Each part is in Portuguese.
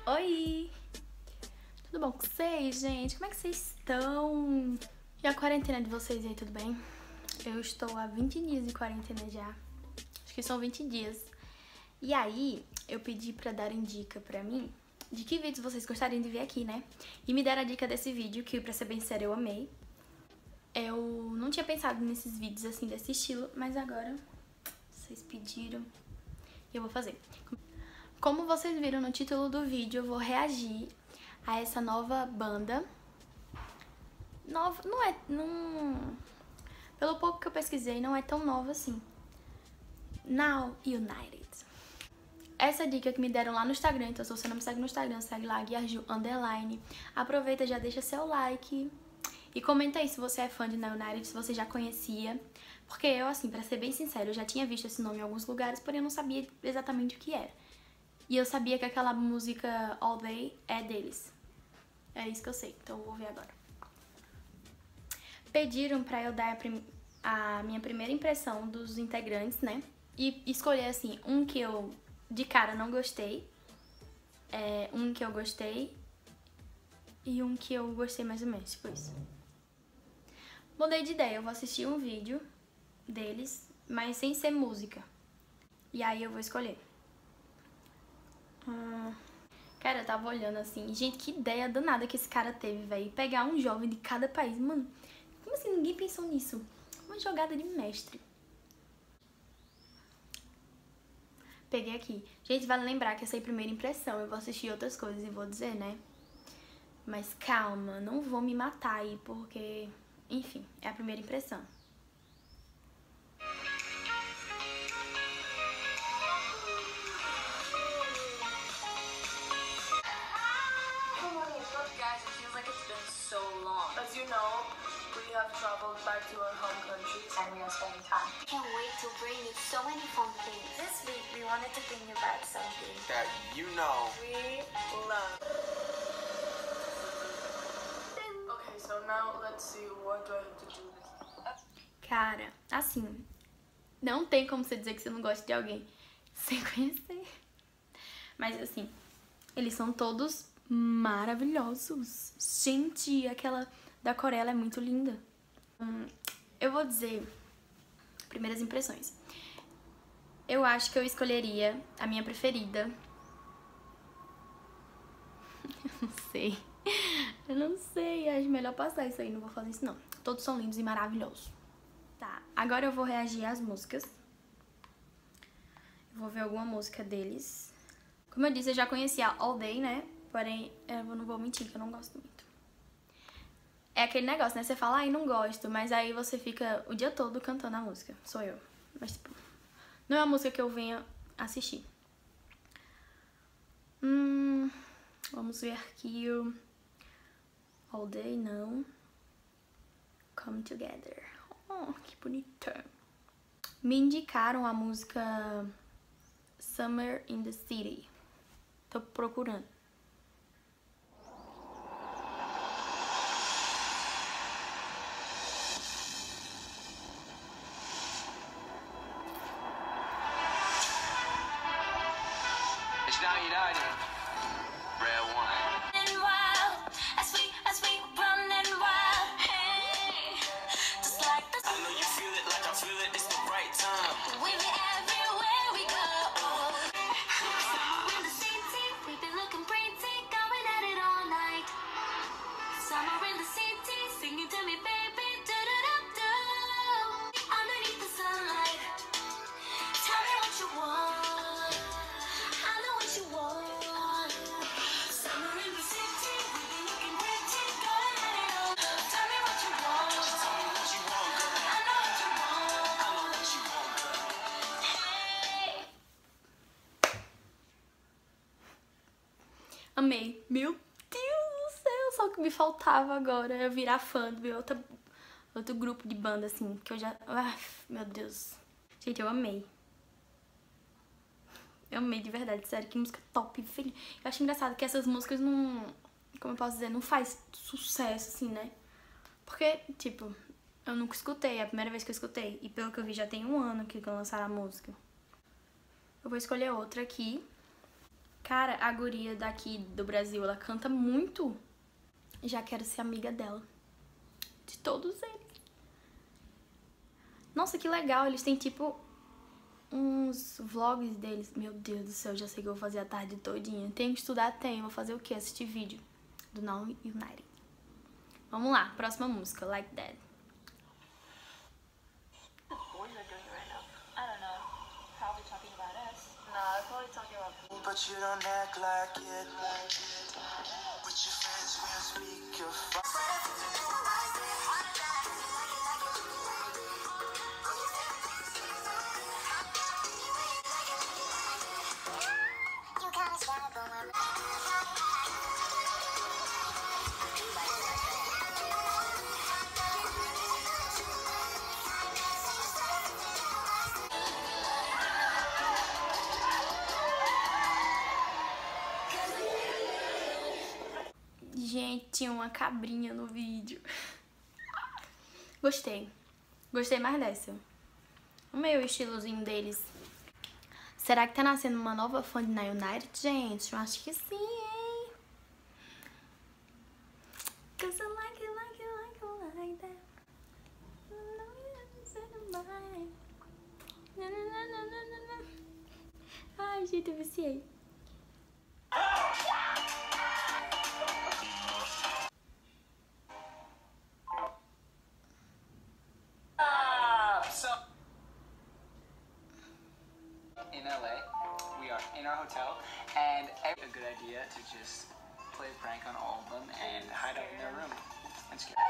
Oi! Tudo bom com vocês, gente? Como é que vocês estão? E a quarentena de vocês aí, tudo bem? Eu estou há 20 dias de quarentena já. Acho que são 20 dias. E aí, eu pedi pra darem dica pra mim de que vídeos vocês gostariam de ver aqui, né? E me deram a dica desse vídeo, que pra ser bem sério, eu amei. Eu não tinha pensado nesses vídeos assim, desse estilo, mas agora vocês pediram e eu vou fazer. Como vocês viram no título do vídeo, eu vou reagir a essa nova banda. Nova, pelo pouco que eu pesquisei, não é tão nova assim. Now United. Essa dica que me deram lá no Instagram, então se você não me segue no Instagram, segue lá, Guiarju_. Aproveita, já deixa seu like e comenta aí se você é fã de Now United, se você já conhecia. Porque eu, assim, pra ser bem sincero, eu já tinha visto esse nome em alguns lugares, porém eu não sabia exatamente o que era. E eu sabia que aquela música All Day é deles. É isso que eu sei, então eu vou ver agora. Pediram pra eu dar a minha primeira impressão dos integrantes, né? E escolher, assim, um que eu de cara não gostei, um que eu gostei e um que eu gostei mais ou menos, tipo isso. Mudei de ideia, eu vou assistir um vídeo deles, mas sem ser música. E aí eu vou escolher. Cara, eu tava olhando assim, gente, que ideia danada que esse cara teve, velho. Pegar um jovem de cada país, mano. Como assim ninguém pensou nisso? Uma jogada de mestre. Peguei aqui. Gente, vale lembrar que essa é a primeira impressão. Eu vou assistir outras coisas e vou dizer, né? Mas calma, não vou me matar aí, porque... Enfim, é a primeira impressão. Guys, it feels like it's been so long. As you know, we have traveled back to our home countries and we are spending time. Can't wait to bring you so many fun things. This week, we wanted to bring you back something that you know we love. Okay, so now let's see, what do I have to do? Cara, assim, não tem como você dizer que você não gosta de alguém sem conhecer. Mas assim, eles são todos maravilhosos. Gente, aquela da Coreia é muito linda. Eu vou dizer primeiras impressões. Eu acho que eu escolheria a minha preferida. Eu não sei, acho melhor passar isso aí, não vou fazer isso não. Todos são lindos e maravilhosos. Tá, agora eu vou reagir às músicas. Eu vou ver alguma música deles. Como eu disse, eu já conhecia All Day, né? Porém, eu não vou mentir que eu não gosto muito. É aquele negócio, né? Você fala, ai, não gosto, mas aí você fica o dia todo cantando a música. Sou eu. Mas, tipo, não é uma música que eu venha assistir. Vamos ver aqui. All Day, não. Come Together. Oh, que bonita. Me indicaram a música Summer in the City. Tô procurando. it's Now United. Red one. I know you feel it like I feel it. It's the right time. Amei. Meu Deus do céu, só o que me faltava agora é eu virar fã do outro grupo de banda, assim, que eu já... meu Deus. Gente, eu amei. Eu amei de verdade, sério, que música top, filho. Eu acho engraçado que essas músicas não... Como eu posso dizer, não faz sucesso, assim, né? Porque, tipo, eu nunca escutei, é a primeira vez que eu escutei. E pelo que eu vi, já tem um ano que lançaram a música. Eu vou escolher outra aqui. Cara, a guria daqui do Brasil, ela canta muito. Já quero ser amiga dela. De todos eles. Nossa, que legal. Eles têm, tipo, uns vlogs deles. Meu Deus do céu, já sei que eu vou fazer a tarde todinha. Tenho que estudar? Tenho. Vou fazer o quê? Assistir vídeo do Now United. Vamos lá, próxima música. Like That. Boys are doing right now. I don't know. Probably talking about us. Nah, probably talking about. But you don't act like it. With your friends, we'll speak your Gente, tinha uma cabrinha no vídeo. Gostei. Gostei mais dessa. Amei o estilozinho deles. Será que tá nascendo uma nova fã de Now United, gente? Eu acho que sim, hein? Cause I like it, like it, like it, like that. Ai, gente, eu viciei. In LA, we are in our hotel, and a good idea to just play a prank on all of them and hide out in their room. And scare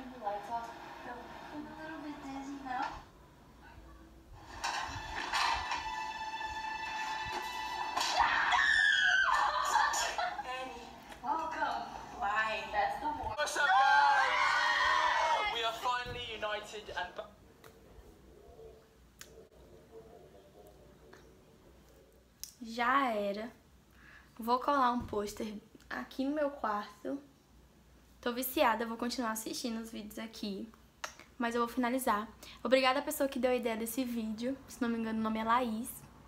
What's up, guys? We are finally united and. Já era. Vou colar um pôster aqui no meu quarto. Tô viciada, vou continuar assistindo os vídeos aqui. Mas eu vou finalizar. Obrigada à pessoa que deu a ideia desse vídeo. Se não me engano, o nome é Laís.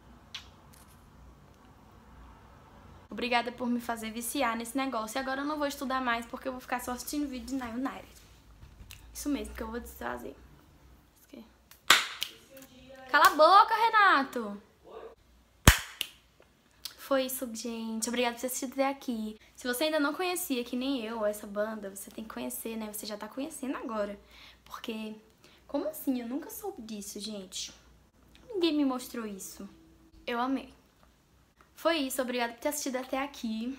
Obrigada por me fazer viciar nesse negócio. E agora eu não vou estudar mais porque eu vou ficar só assistindo vídeo de Now United. Isso mesmo que eu vou desfazer. Cala a boca, Renato! Foi isso, gente. Obrigada por ter assistido até aqui. Se você ainda não conhecia, que nem eu, essa banda, você tem que conhecer, né? Você já tá conhecendo agora. Porque, como assim? Eu nunca soube disso, gente. Ninguém me mostrou isso. Eu amei. Foi isso. Obrigada por ter assistido até aqui.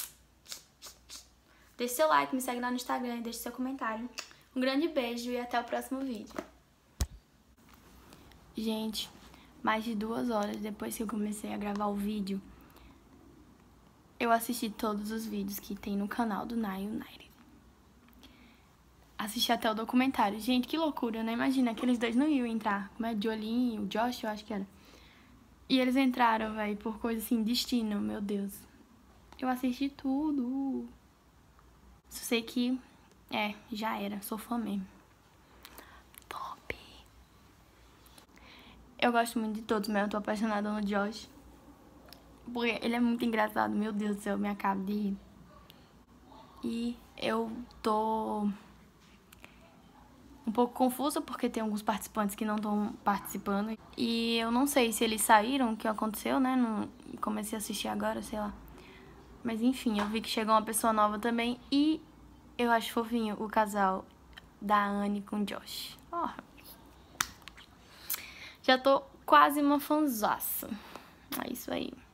Deixe seu like, me segue lá no Instagram e deixe seu comentário. Um grande beijo e até o próximo vídeo. Gente, mais de 2 horas depois que eu comecei a gravar o vídeo, eu assisti todos os vídeos que tem no canal do Now United. Assisti até o documentário. Gente, que loucura, né? Imagina, aqueles dois não iam entrar. Como é? Jolene, o Josh, eu acho que era. E eles entraram, velho, por coisa assim, destino, meu Deus. Eu assisti tudo. Só sei que, já era. Sou fã mesmo. Top. Eu gosto muito de todos, mas eu tô apaixonada no Josh. Porque ele é muito engraçado, meu Deus do céu, eu me acabo de rir. E eu tô um pouco confusa porque tem alguns participantes que não estão participando. E eu não sei se eles saíram, o que aconteceu, né? Não comecei a assistir agora, sei lá. Mas enfim, eu vi que chegou uma pessoa nova também. E eu acho fofinho o casal da Anne com o Josh. Oh. Já tô quase uma fanzaça. É isso aí.